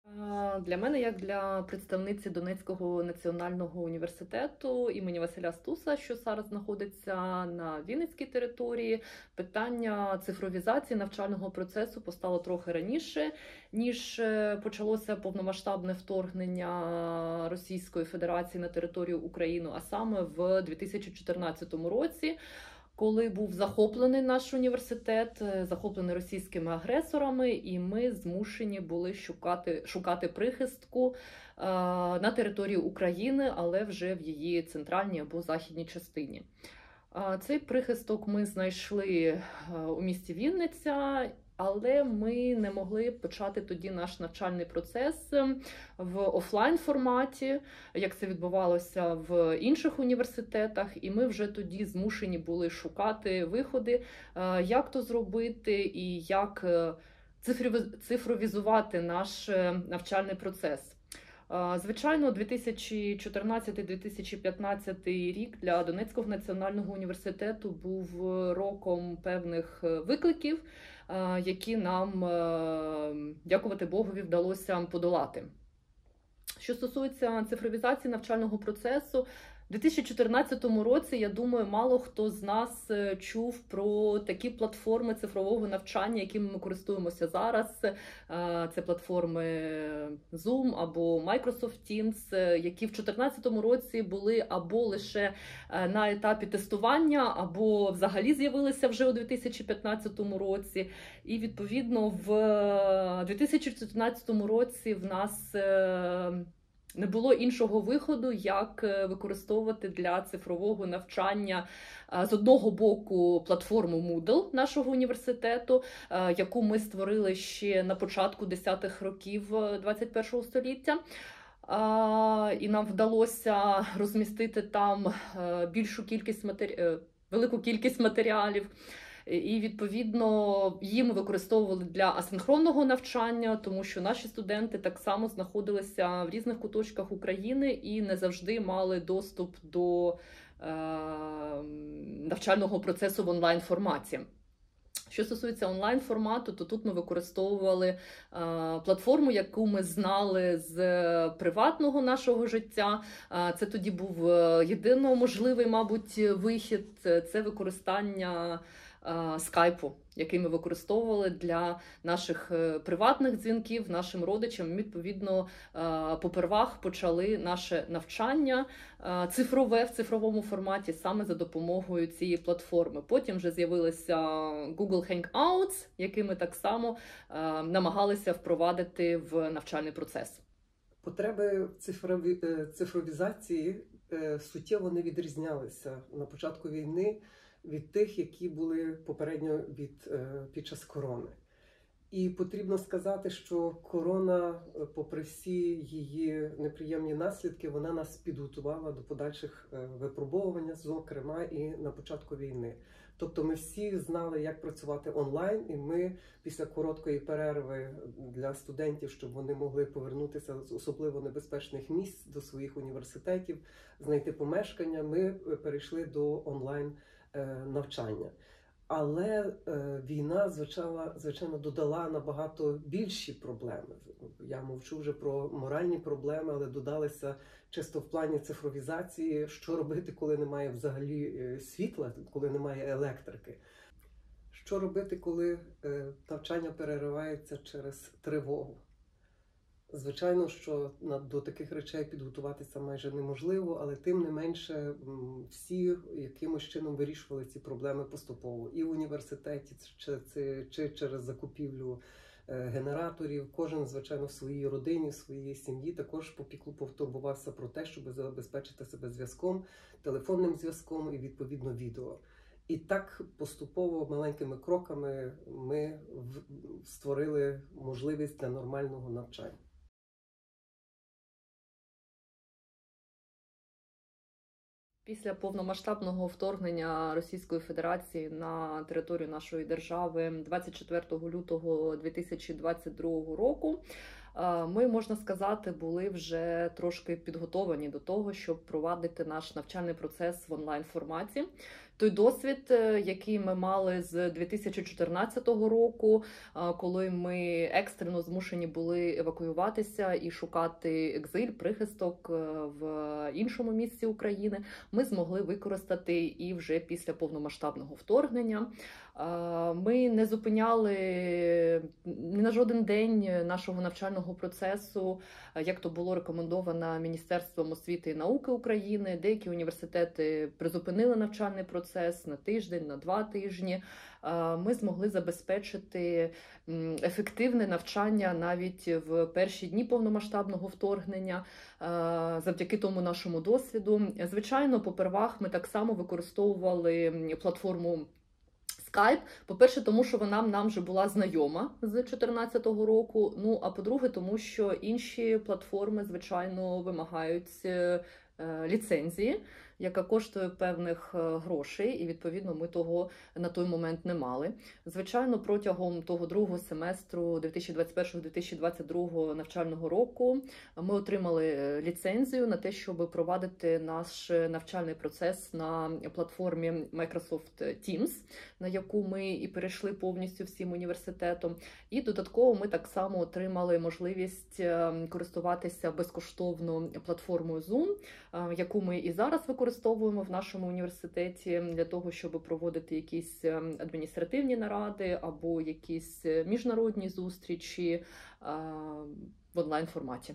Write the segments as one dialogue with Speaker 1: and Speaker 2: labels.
Speaker 1: Для мене, як для представниці Донецького національного університету імені Василя Стуса, що зараз знаходиться на Вінницькій території, питання цифровізації навчального процесу постало трохи раніше, ніж почалося повномасштабне вторгнення Російської Федерації на територію України, а саме в 2014 році. Коли був захоплений наш університет, захоплений російськими агресорами, і ми змушені були шукати прихистку на території України, але вже в її центральній або західній частині. Цей прихисток ми знайшли у місті Вінниця, але ми не могли почати тоді наш навчальний процес в офлайн форматі, як це відбувалося в інших університетах, і ми вже тоді змушені були шукати виходи, як то зробити і як цифровізувати наш навчальний процес. Звичайно, 2014-2015 рік для Донецького національного університету був роком певних викликів, які нам, дякувати Богові, вдалося подолати. Що стосується цифровізації навчального процесу, у 2014 році, я думаю, мало хто з нас чув про такі платформи цифрового навчання, якими ми користуємося зараз. Це платформи Zoom або Microsoft Teams, які в 2014 році були або лише на етапі тестування, або взагалі з'явилися вже у 2015 році. І, відповідно, в 2014 році в нас не було іншого виходу, як використовувати для цифрового навчання з одного боку платформу Moodle нашого університету, яку ми створили ще на початку 10-х років 21-го століття. І нам вдалося розмістити там велику кількість матеріалів. І, відповідно, її ми використовували для асинхронного навчання, тому що наші студенти так само знаходилися в різних куточках України і не завжди мали доступ до навчального процесу в онлайн-форматі. Що стосується онлайн-формату, то тут ми використовували платформу, яку ми знали з приватного нашого життя. Це тоді був єдино можливий, мабуть, вихід – це використання скайпу, який ми використовували для наших приватних дзвінків, нашим родичам. Відповідно, попервах почали наше навчання цифрове в цифровому форматі саме за допомогою цієї платформи. Потім вже з'явилися Google Hangouts, які ми так само намагалися впровадити в навчальний процес.
Speaker 2: Потреби в цифровізації суттєво не відрізнялися на початку війни від тих, які були попередньо під час корони. І потрібно сказати, що корона, попри всі її неприємні наслідки, вона нас підготувала до подальших випробовувань, зокрема і на початку війни. Тобто ми всі знали, як працювати онлайн, і ми після короткої перерви для студентів, щоб вони могли повернутися з особливо небезпечних місць до своїх університетів, знайти помешкання, ми перейшли до онлайн навчання. Але війна, звичайно, додала набагато більші проблеми. Я мовчу вже про моральні проблеми, але додалися чисто в плані цифровізації, що робити, коли немає взагалі світла, коли немає електрики. Що робити, коли навчання переривається через тривогу. Звичайно, що до таких речей підготуватися майже неможливо, але тим не менше всі якимось чином вирішували ці проблеми поступово. І в університеті, чи через закупівлю генераторів, кожен, звичайно, в своїй родині, в своїй сім'ї також потурбувався про те, щоб забезпечити себе зв'язком, телефонним зв'язком і, відповідно, відео. І так поступово, маленькими кроками ми створили можливість для нормального навчання.
Speaker 1: Після повномасштабного вторгнення Російської Федерації на територію нашої держави 24 лютого 2022 року ми, можна сказати, були вже трошки підготовлені до того, щоб провадити наш навчальний процес в онлайн-форматі. Той досвід, який ми мали з 2014 року, коли ми екстрено змушені були евакуюватися і шукати екзиль, прихисток в іншому місці України, ми змогли використати і вже після повномасштабного вторгнення. Ми не зупиняли ні на жоден день нашого навчального процесу, як то було рекомендовано Міністерством освіти і науки України. Деякі університети призупинили навчальний процес на тиждень, на 2 тижні. Ми змогли забезпечити ефективне навчання навіть в перші дні повномасштабного вторгнення завдяки тому нашому досвіду. Звичайно, попервах ми так само використовували платформу Skype, по-перше, тому що вона нам вже була знайома з 2014 року, ну, а по-друге, тому що інші платформи, звичайно, вимагають ліцензії, яка коштує певних грошей, і, відповідно, ми того на той момент не мали. Звичайно, протягом того другого семестру 2021-2022 навчального року ми отримали ліцензію на те, щоб провадити наш навчальний процес на платформі Microsoft Teams, на яку ми і перейшли повністю всім університетом. І додатково ми так само отримали можливість користуватися безкоштовно платформою Zoom, яку ми і зараз використовуємо в нашому університеті для того, щоб проводити якісь адміністративні наради або якісь міжнародні зустрічі в онлайн-форматі.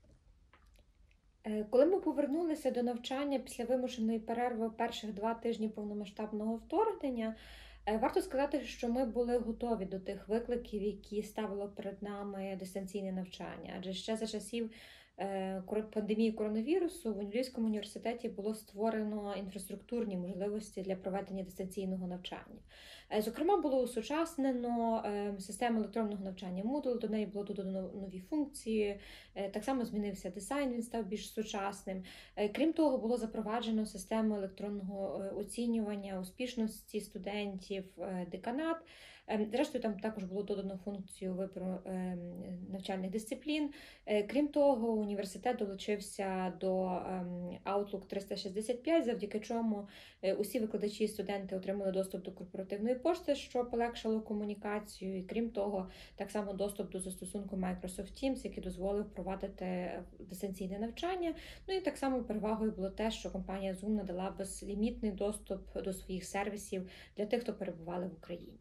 Speaker 3: Коли ми повернулися до навчання після вимушеної перерви перших 2 тижні повномасштабного вторгнення, варто сказати, що ми були готові до тих викликів, які ставило перед нами дистанційне навчання. Адже ще за часів пандемії коронавірусу в Львівському університеті було створено інфраструктурні можливості для проведення дистанційного навчання. Зокрема, було усучаснено систему електронного навчання Moodle, до неї було додано нові функції, так само змінився дизайн, він став більш сучасним. Крім того, було запроваджено систему електронного оцінювання успішності студентів, деканат. Зрештою, там також було додано функцію вибору навчальних дисциплін. Крім того, університет долучився до Outlook 365, завдяки чому усі викладачі і студенти отримали доступ до корпоративної пошти, що полегшило комунікацію. І крім того, так само доступ до застосунку Microsoft Teams, який дозволив провадити дистанційне навчання. Ну і так само перевагою було те, що компанія Zoom надала безлімітний доступ до своїх сервісів для тих, хто перебували в Україні.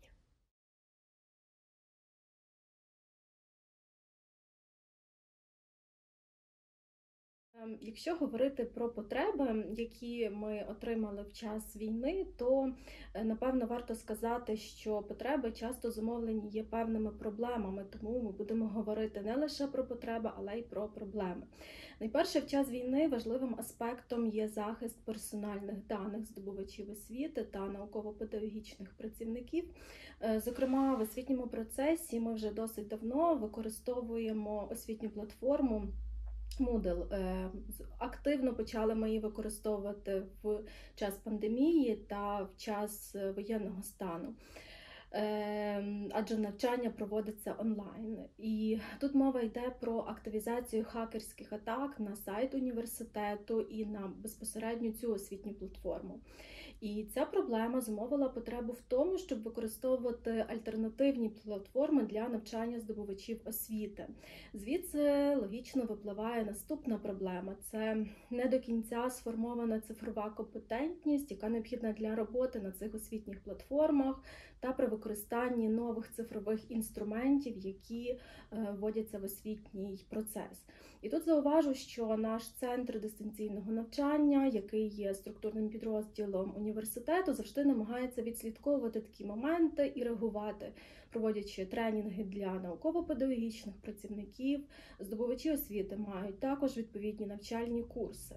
Speaker 4: Якщо говорити про потреби, які ми отримали в час війни, то, напевно, варто сказати, що потреби часто зумовлені є певними проблемами, тому ми будемо говорити не лише про потреби, але й про проблеми. Найперше, в час війни важливим аспектом є захист персональних даних здобувачів освіти та науково-педагогічних працівників. Зокрема, в освітньому процесі ми вже досить давно використовуємо освітню платформу Moodle. Активно почали ми її використовувати в час пандемії та в час воєнного стану, адже навчання проводиться онлайн. І тут мова йде про активізацію хакерських атак на сайт університету і на безпосередньо цю освітню платформу. І ця проблема зумовила потребу в тому, щоб використовувати альтернативні платформи для навчання здобувачів освіти. Звідси логічно випливає наступна проблема – це не до кінця сформована цифрова компетентність, яка необхідна для роботи на цих освітніх платформах та при використанні нових цифрових інструментів, які вводяться в освітній процес. І тут зауважу, що наш центр дистанційного навчання, який є структурним підрозділом університету, завжди намагається відслідковувати такі моменти і реагувати, проводячи тренінги для науково-педагогічних працівників. Здобувачі освіти мають також відповідні навчальні курси.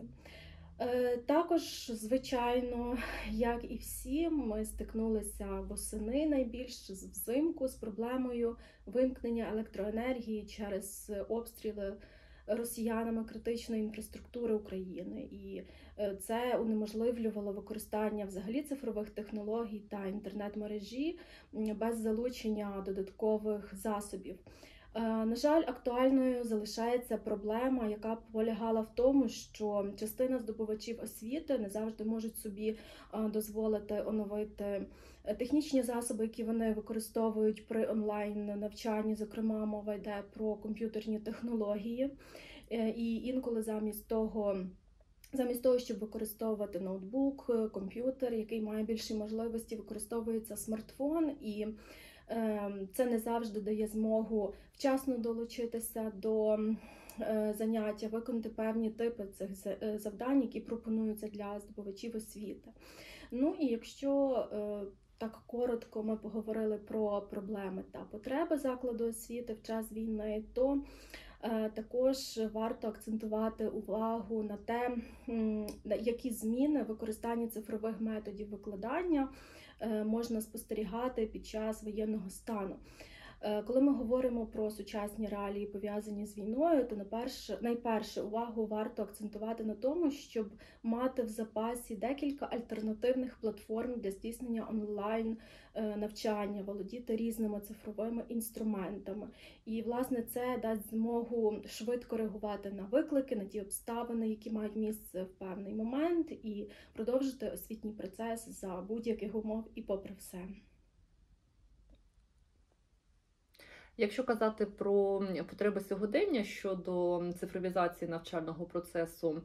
Speaker 4: Також, звичайно, як і всі, ми стикнулися восени найбільш взимку з проблемою вимкнення електроенергії через обстріли росіянами критичної інфраструктури України. І це унеможливлювало використання взагалі цифрових технологій та інтернет-мережі без залучення додаткових засобів. На жаль, актуальною залишається проблема, яка полягала в тому, що частина здобувачів освіти не завжди можуть собі дозволити оновити технічні засоби, які вони використовують при онлайн-навчанні. Зокрема, мова йде про комп'ютерні технології. І інколи замість того, щоб використовувати ноутбук, комп'ютер, який має більші можливості, використовується смартфон, і це не завжди дає змогу вчасно долучитися до заняття, виконати певні типи цих завдань, які пропонуються для здобувачів освіти. Ну і якщо так коротко ми поговорили про проблеми та потреби закладу освіти в час війни, то також варто акцентувати увагу на те, які зміни в використанні цифрових методів викладання можна спостерігати під час воєнного стану. Коли ми говоримо про сучасні реалії, пов'язані з війною, то найперше увагу варто акцентувати на тому, щоб мати в запасі декілька альтернативних платформ для здійснення онлайн-навчання, володіти різними цифровими інструментами. І, власне, це дасть змогу швидко реагувати на виклики, на ті обставини, які мають місце в певний момент, і продовжити освітній процес за будь-яких умов і попри все.
Speaker 1: Якщо казати про потреби сьогодення щодо цифровізації навчального процесу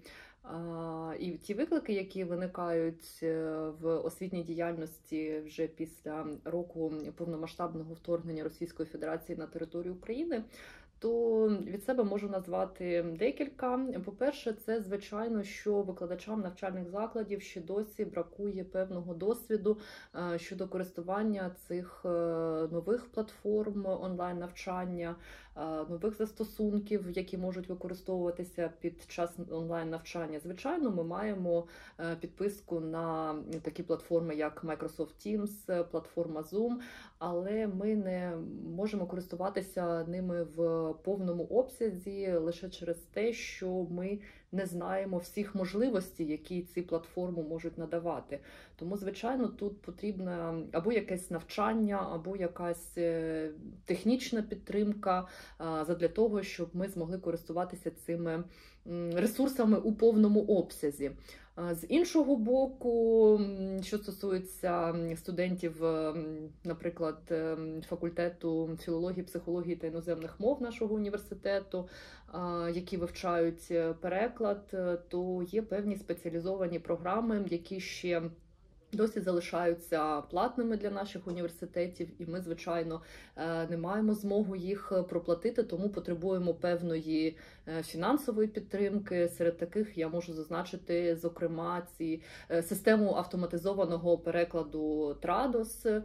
Speaker 1: і ті виклики, які виникають в освітній діяльності вже після року повномасштабного вторгнення Російської Федерації на територію України, то від себе можу назвати декілька. По-перше, це, звичайно, що викладачам навчальних закладів ще досі бракує певного досвіду щодо користування цих нових платформ онлайн-навчання, нових застосунків, які можуть використовуватися під час онлайн-навчання. Звичайно, ми маємо підписку на такі платформи, як Microsoft Teams, платформа Zoom, але ми не можемо користуватися ними в повному обсязі лише через те, що ми не знаємо всіх можливостей, які ці платформи можуть надавати. Тому, звичайно, тут потрібно або якесь навчання, або якась технічна підтримка задля того, щоб ми змогли користуватися цими ресурсами у повному обсязі. З іншого боку, що стосується студентів, наприклад, факультету філології, психології та іноземних мов нашого університету, які вивчають переклад, то є певні спеціалізовані програми, які ще досі залишаються платними для наших університетів, і ми, звичайно, не маємо змогу їх проплатити, тому потребуємо певної фінансової підтримки. Серед таких я можу зазначити, зокрема, систему автоматизованого перекладу Trados,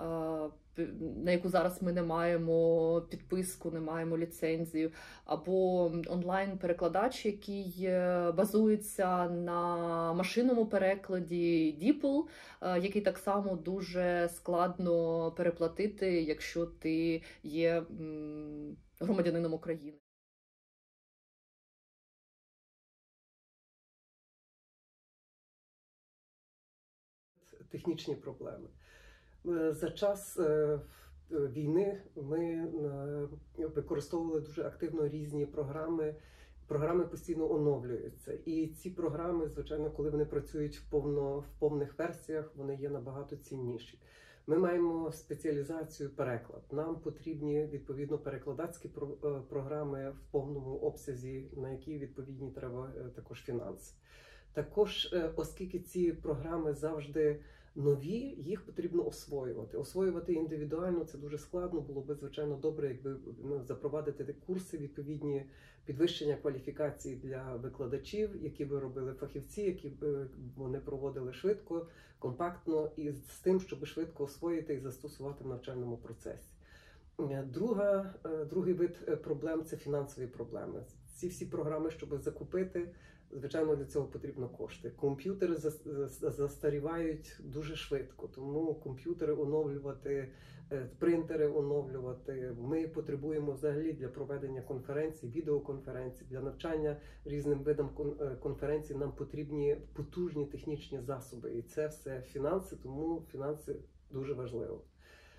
Speaker 1: на яку зараз ми не маємо підписку, не маємо ліцензію, або онлайн-перекладач, який базується на машинному перекладі DeepL, який так само дуже складно переплатити, якщо ти є громадянином України.
Speaker 2: Технічні проблеми. За час війни ми використовували дуже активно різні програми. Програми постійно оновлюються. І ці програми, звичайно, коли вони працюють в повних версіях, вони є набагато цінніші. Ми маємо спеціалізацію переклад. Нам потрібні, відповідно, перекладацькі програми в повному обсязі, на які, відповідні, треба також фінанси. Також, оскільки ці програми завжди нові, їх потрібно освоювати. Освоювати індивідуально це дуже складно. Було б, звичайно, добре, якби запровадити курси відповідні підвищення кваліфікації для викладачів, які би робили фахівці, які б вони проводили швидко, компактно і з тим, щоб швидко освоїти і застосувати в навчальному процесі. Другий вид проблем – це фінансові проблеми. Ці всі програми, щоб закупити, звичайно, для цього потрібно кошти. Комп'ютери застарівають дуже швидко, тому комп'ютери оновлювати, принтери оновлювати. Ми потребуємо взагалі для проведення конференцій, відеоконференцій, для навчання різним видам конференцій нам потрібні потужні технічні засоби. І це все фінанси, тому фінанси дуже важливо.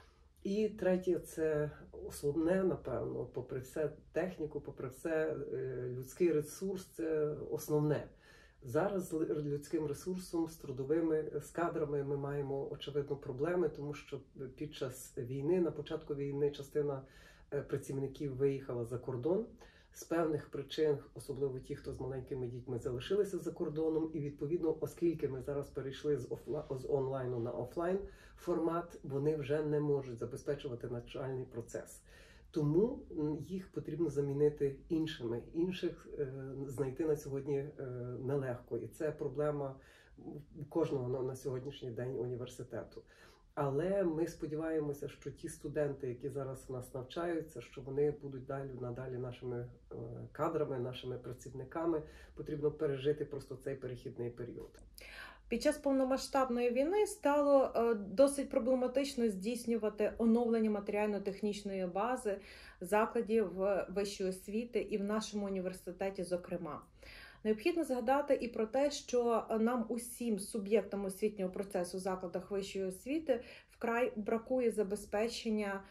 Speaker 2: І третє, це основне, напевно, попри все техніку, попри все людський ресурс, це основне. Зараз з людським ресурсом, з кадрами ми маємо, очевидно, проблеми, тому що під час війни, на початку війни, частина працівників виїхала за кордон. З певних причин, особливо ті, хто з маленькими дітьми залишилися за кордоном, і відповідно, оскільки ми зараз перейшли з онлайну на офлайн формат, вони вже не можуть забезпечувати навчальний процес. Тому їх потрібно замінити іншими. Інших знайти на сьогодні нелегко. І це проблема кожного на сьогоднішній день університету. Але ми сподіваємося, що ті студенти, які зараз у нас навчаються, що вони будуть надалі нашими кадрами, нашими працівниками. Потрібно пережити просто цей перехідний період.
Speaker 5: Під час повномасштабної війни стало досить проблематично здійснювати оновлення матеріально-технічної бази закладів вищої освіти і в нашому університеті, зокрема. Необхідно згадати і про те, що нам усім суб'єктам освітнього процесу в закладах вищої освіти вкрай бракує забезпечення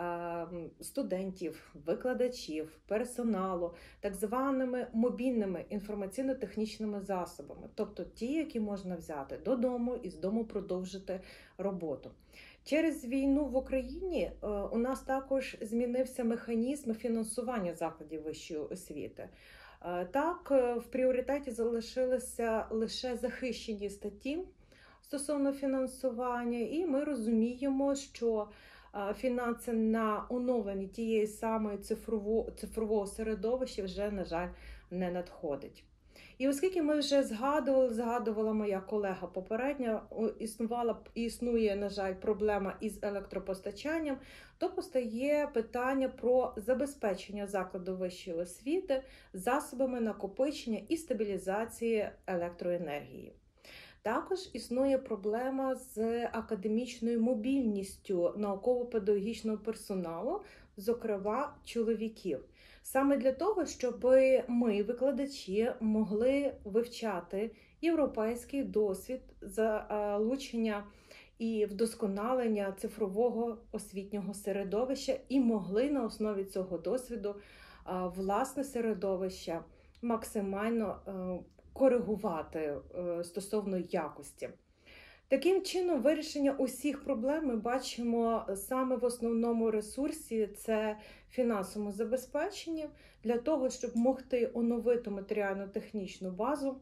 Speaker 5: студентів, викладачів, персоналу, так званими мобільними інформаційно-технічними засобами, тобто ті, які можна взяти додому і з дому продовжити роботу. Через війну в Україні у нас також змінився механізм фінансування закладів вищої освіти. Так, в пріоритеті залишилися лише захищені статті стосовно фінансування, і ми розуміємо, що фінанси на оновлення тієї самої цифрового середовища вже, на жаль, не надходить. І оскільки ми вже згадувала моя колега попередня, існує, на жаль, проблема із електропостачанням, то постає питання про забезпечення закладу вищої освіти засобами накопичення і стабілізації електроенергії. Також існує проблема з академічною мобільністю науково-педагогічного персоналу, зокрема чоловіків. Саме для того, щоб ми, викладачі, могли вивчати європейський досвід залучення і вдосконалення цифрового освітнього середовища і могли на основі цього досвіду власне середовище максимально коригувати стосовно якості. Таким чином, вирішення усіх проблем ми бачимо саме в основному ресурсі – це фінансовому забезпеченні для того, щоб могти оновити матеріально-технічну базу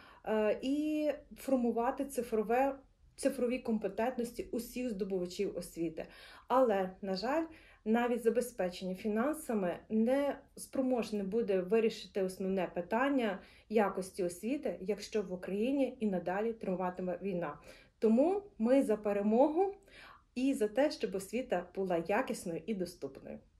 Speaker 5: і формувати цифрові компетентності усіх здобувачів освіти. Але, на жаль, навіть забезпечення фінансами не спроможне буде вирішити основне питання якості освіти, якщо в Україні і надалі триватиме війна. Тому ми за перемогу і за те, щоб освіта була якісною і доступною.